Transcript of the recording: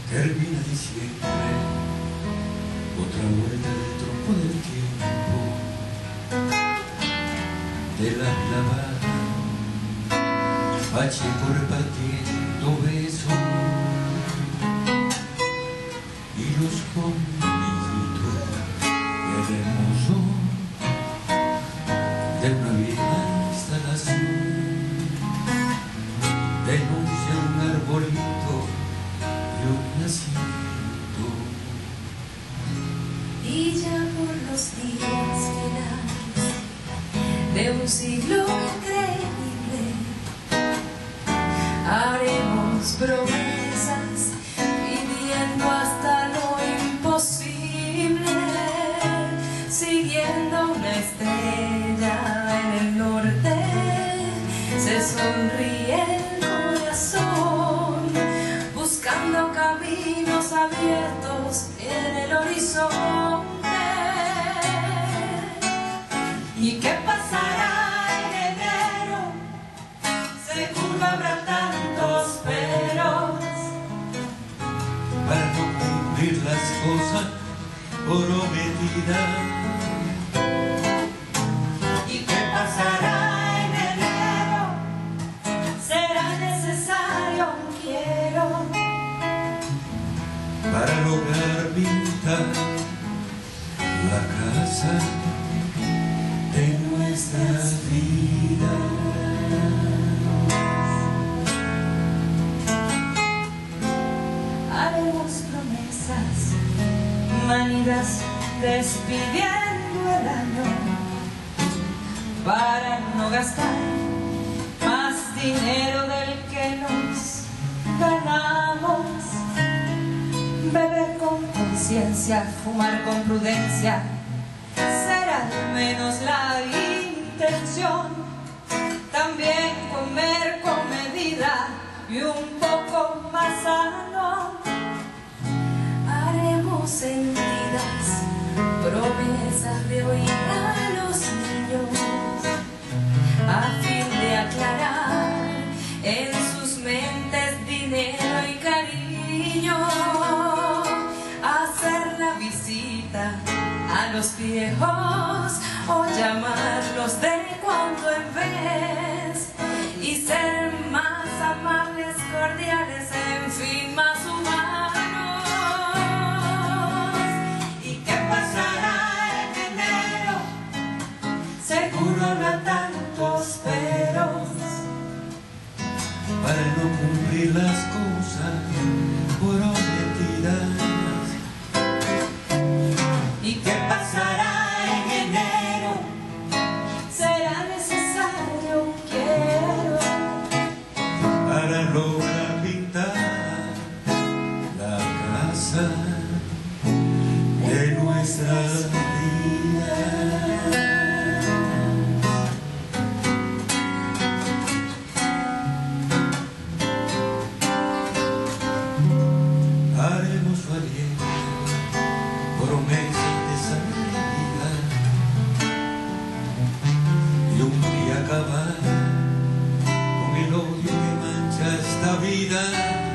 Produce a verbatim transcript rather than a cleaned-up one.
termina diciembre, otra vuelta del tronco del tiempo, de la clavada, Pacheco repartiendo besos, y los convenitos, el hermoso de una vieja instalación, denuncia un arbolito y un nacimiento. Y ya por los días finales de un siglo increíble haremos promesas viviendo hasta lo imposible, siguiendo una estrella en el norte. Se sonríe el corazón, buscando caminos abiertos en el horizonte. ¿Y qué pasará en enero? Seguro habrá tantos peros para no cumplir las cosas prometidas. ¿Y qué pasará en enero? Será necesario un quiero para lograr pintar la casa de nuestras vidas. Haremos promesas manidas despidiendo el año para no gastar más dinero del que nos ganamos. Beber con conciencia, fumar con prudencia, será al menos la intención. También comer con medida y un poco más sano. Haremos sentidas promesas de oír a los niños a fin de aclarar en sus mentes dinero y cariño. Hacer la visita a los viejos o llamarlos de cuando en vez y ser más amables, cordiales, en fin, más humanos. ¿Y qué pasará en enero? Seguro habrá tantos peros para no cumplir las cosas prometidas. ¿Y qué pasará en enero? Será necesario un quiero para lograr pintar la casa de nuestras vidas. Haremos valientes promesas de santidad y un día acabar con el odio que mancha esta vida.